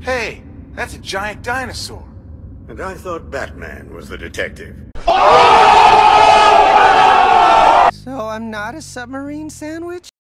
Hey, that's a giant dinosaur. And I thought Batman was the detective. So I'm not a submarine sandwich?